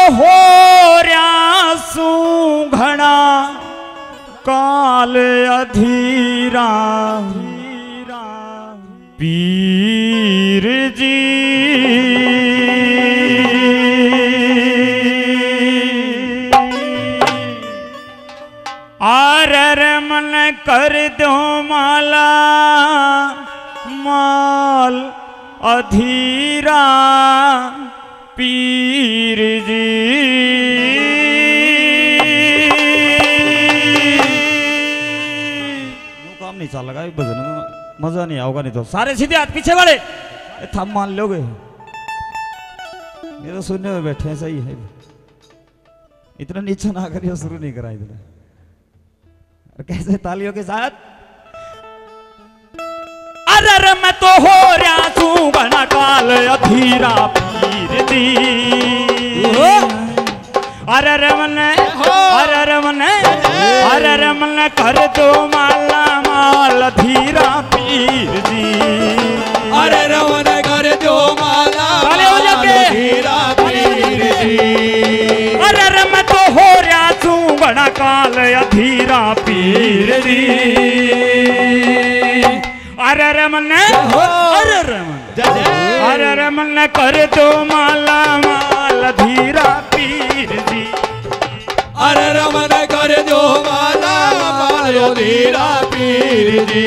हो रहा सू घना काल अधीरा पीर जी आर मन कर दो माला माल अधीरा पीर जी काम नहीं चल लगा भजन में मजा नहीं आओगा नहीं तो सारे सीधे हाथ पीछे वाले थम मान लोगे ये तो सुनने में बैठे हैं सही है इतना नीचा ना करिए शुरू नहीं करा इतना और कैसे तालियों के साथ अरे मैं तो हो रहा तू बना काल अधीरा पीर दी अरे मन कर दो माला माल अधीरा पीर जी अरे रमन कर दो माला अधीरा पीर जी अरे मैं तो हो रहा तू बना काल अधीरा पीर जी अरे मन कर दो माला माल अधीरा पीर जी अरे रमन कर दो माला माल अधीरा पीर जी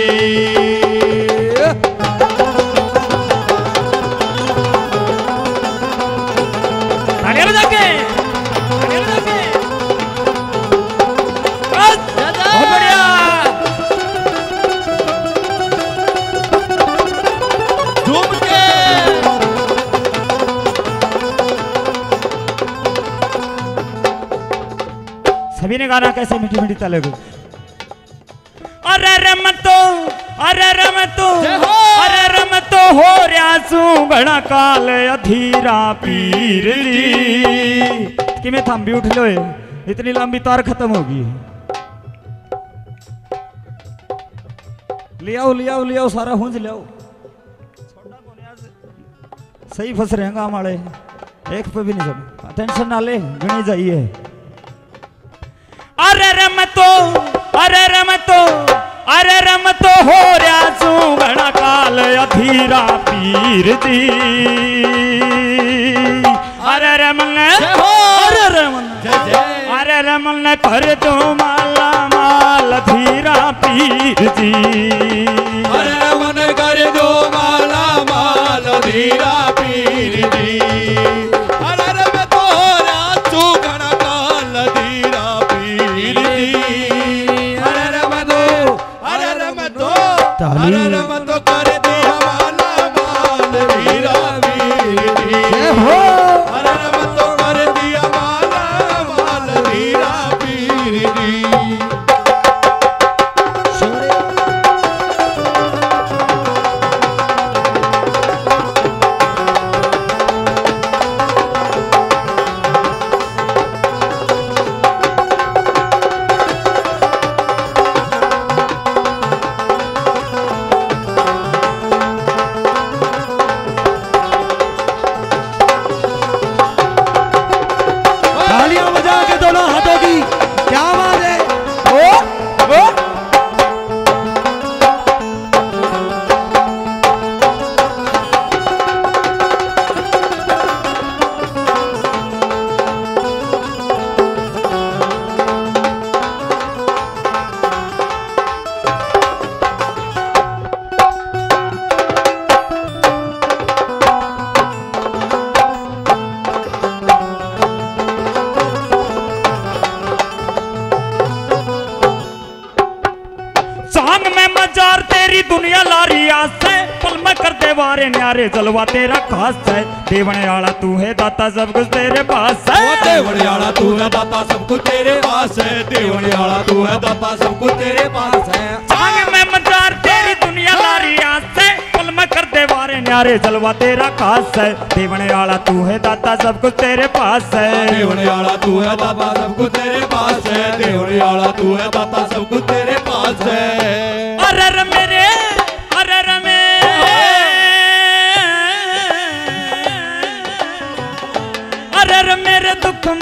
सभी ने गाना कैसे मीठी मीठी ताले को अरे रम तो हो रहा सू बड़ा काल अधीरा पीर ली कि मैं थम भी उठ लो इतनी लंबी तार खत्म होगी ले आओ सारा हुंज ले आओ सही फंस रहे हैं हमारे एक पे भी नहीं सब टेंशन ना ले गणी जाइए अरे रम तो हो रहा सू बड़ा काल अधीरा पीर दी अरे रमन कर दो माला माल अधीरा पीर जी अरे रमन कर दो माला माल अधीरा पीर जी अरे रम तो हो रहा तू घना काल अधीरा पीर जी अरे रम तो कर दिया माला माल अधीरा पीर जी अरे रम तो कर दिया माला माल अधीरा पीर जी दुनिया लारी आस है पल में कर दे वारे न्यारे जलवा तेरा खास है देवने वाला तू है दाता सब कुछ तेरे पास है देवने वाला तू है दाता सब कुछ तेरे पास है देवने वाला तू है दाता सब कुछ तेरे पास है चांग में मजार तेरी दुनिया लारी आस है पल में कर दे वारे न्यारे जलवा तेरा खास है देवने वाला तू है दाता सब कुछ तेरे पास है देवने वाला तू है दाता सब कुछ तेरे पास है देवने वाला तू है दाता सब कुछ तेरे पास है अरे मेरे मेरे दुख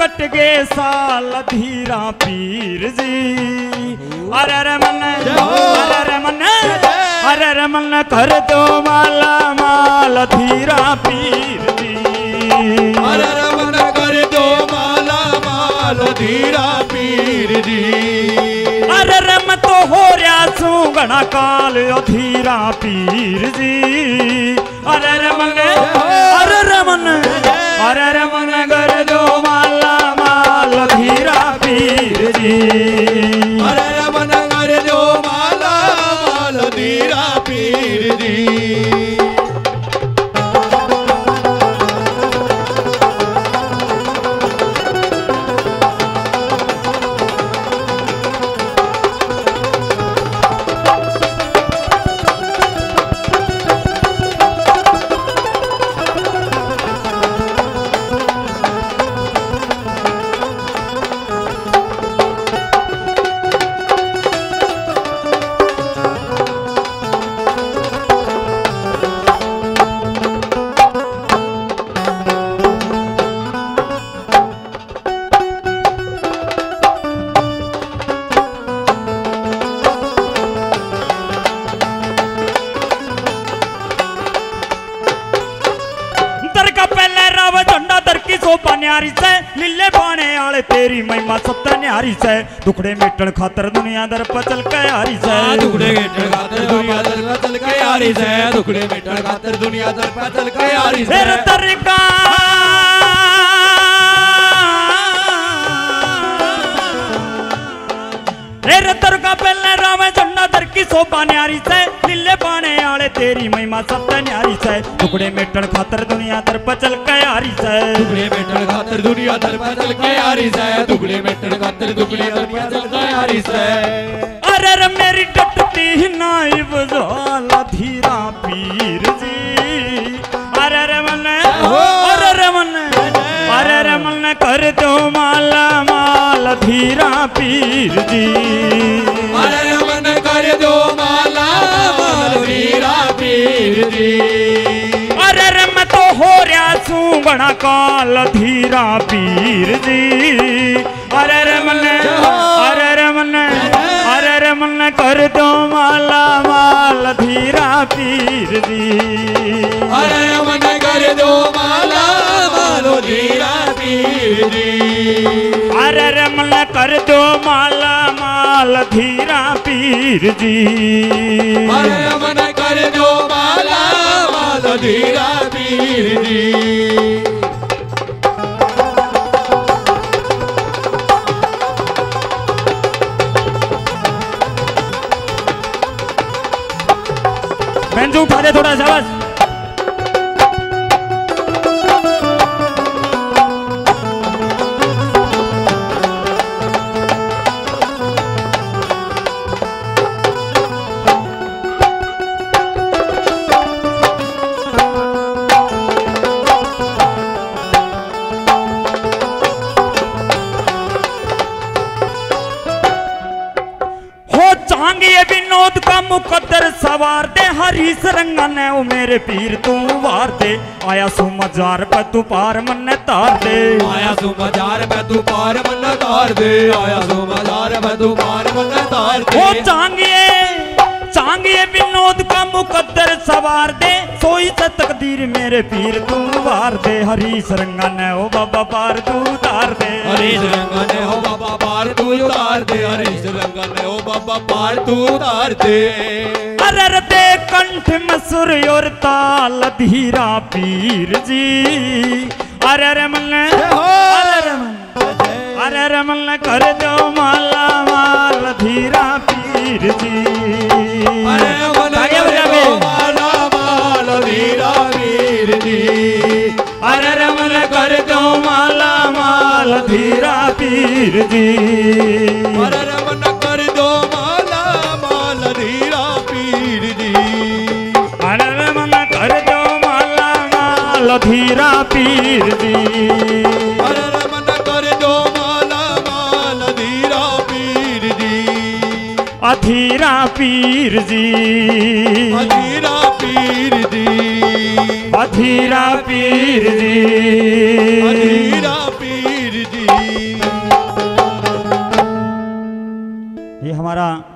कट गे साल धीरा पीर जी। अरे रे मन, अरे रे मन, अरे रे मन कर दो माला माल धीरा पीर जी। अरे रे मन कर दो माला माल धीरा पीर जी। अरे रे मैं तो हो रहा छू घना काल धीरा पीर जी। अरे रे मन, अरे रे मन, अरे रे मन कर दो माला माल धीरा पीर जी। अरे रे मन कर दो माला माल धीरा पीर जी। न्यारी से लीले बाणे आले तेरी महिमा सत्य न्यारी से। दुखड़े मेटन खातर दुनिया दर पचल के यारी से। दुखड़े मेटन खातर दुनिया दर पचल के यारी से। दुखड़े मेटन खातर दुनिया दर पचल के यारी से। तेरे तरीका तेरे तरीका पहले रामे झंडा दर की शोभा न्यारी से। लीले बाणे आले तेरी महिमा सत्य न्यारी से। टुकड़े मेटन खातर दुनिया दर पचल के यारी से। टुकड़े मेटन खातर दुनिया दर पचल के यारी से। टुकड़े मेटन खातर दुनिया दर पचल के यारी से। अरे रे मेरी डटती नाइब जाला धीरा पीर जी। अरे रे मन, अरे रे मन, अरे रे मन कर दो माला माल धीरा पीर जी। अरे रे मन कर दो माला माल धीरा पीर जी। अरे रे मैं तो हो रहा छू बड़ा काल धीरा पीर जी। अरे रे मन, अरे रे मन, अरे रे मन कर दो माला माल धीरा पीर जी। अरे रे मन कर दो माला माल धीरा पीर जी। अरे रे मन कर दो माला माल धीरा पीर जी। अरे रे मन कर दो माला माल धीरा पीर जी। बेंजू उठा दे थोड़ा सा बस। विनोद का मुकद्दर सवार दे हरीश रंगा ने ओ मेरे पीर तू वार दे। आया सू मजार पे तू पार मन तार दे। आया सू मजार पे तू पार मन तार दे। आया सू मजार पे तू पार मन तार दे। ओ चांगिए विनोद का मुकद्दर सवार दे। सोई से तकदीर मेरे पीर तू वार दे। हरीश रंगा ने ओ बाबा पार तू उतार दे। हरीश रंगा ने ओ बाबा पार तू उतार दे। हरीश रंगा ने ओ बाबा पार तू उतार दे। अरे दे कंठ में सुर और ताल धीरा पीर जी। अरे रे मन, अरे रे मन, अरे रे मन कर दो माला माल धीरा पीर जी। अरे मन कर दो माला माल धीरा पीर जी। अरे रे मन कर दो माला माल धीरा पीर जी। अरे रे मन कर दो माला माल धीरा पीर जी। अरे रे मन कर दो माला माल धीरा पीर जी। अरे रे मन कर दो माला माल धीरा पीर जी। अधीरा पीर जी। अधीरा पीर जी। अधीरा पीर जी। अधीरा पीर जी। जी। ये हमारा